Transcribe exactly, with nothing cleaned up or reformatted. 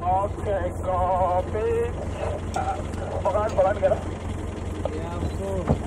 Okay, copy. Uh, Bakan, bakan ka na? Yeah, of course.